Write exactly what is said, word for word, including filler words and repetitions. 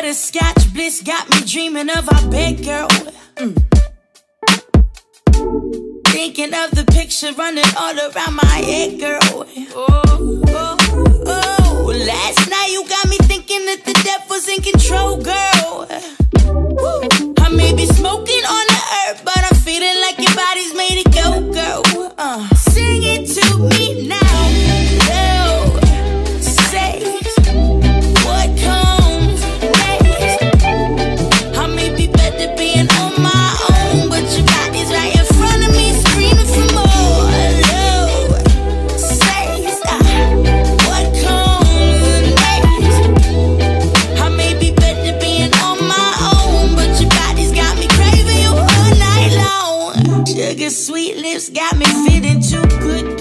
Butterscotch bliss got me dreaming of our bed, girl. Mm. Thinking of the picture running all around my head, girl. Oh, oh, oh. Last night you got me thinking that the devil's in control, girl. I may be smoking on the earth, but I'm feeling like your body's made to go, girl. Uh, sing it to me now. Love says what comes next. I may be better being on my own, but your body's right in front of me, screaming for more. Love says uh, what comes next. I may be better being on my own, but your body's got me craving you all night long. Sugar sweet lips got me feeling too good.